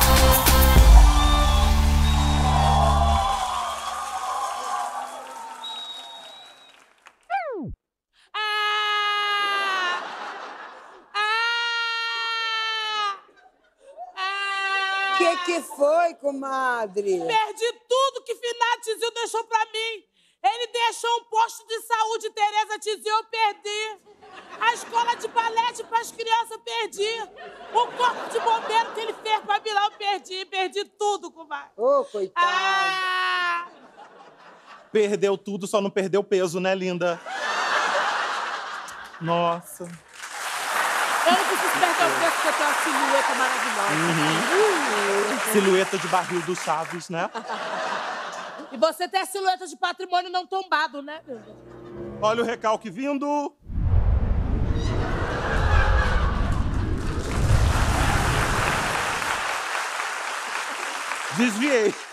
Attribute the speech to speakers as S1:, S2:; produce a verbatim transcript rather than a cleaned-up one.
S1: O que que foi, comadre?
S2: Perdi tudo que Finado Tizio deixou pra mim. Ele deixou um posto de saúde, Tereza Tizio, eu perdi. A escola de balé para as crianças, eu perdi. O corpo de bombeiro que ele fez pra Milão, eu perdi. Perdi tudo, comadre.
S1: Ô, oh, coitada.
S2: Ah!
S3: Perdeu tudo, só não perdeu peso, né, linda? Nossa.
S2: Eu não preciso perder o peso, porque eu tenho uma silhueta maravilhosa.
S3: Uhum. Uhum. Silhueta de barril do Chaves, né?
S2: E você tem a silhueta de patrimônio não tombado, né, meu Deus?
S3: Olha o recalque vindo. Desviei.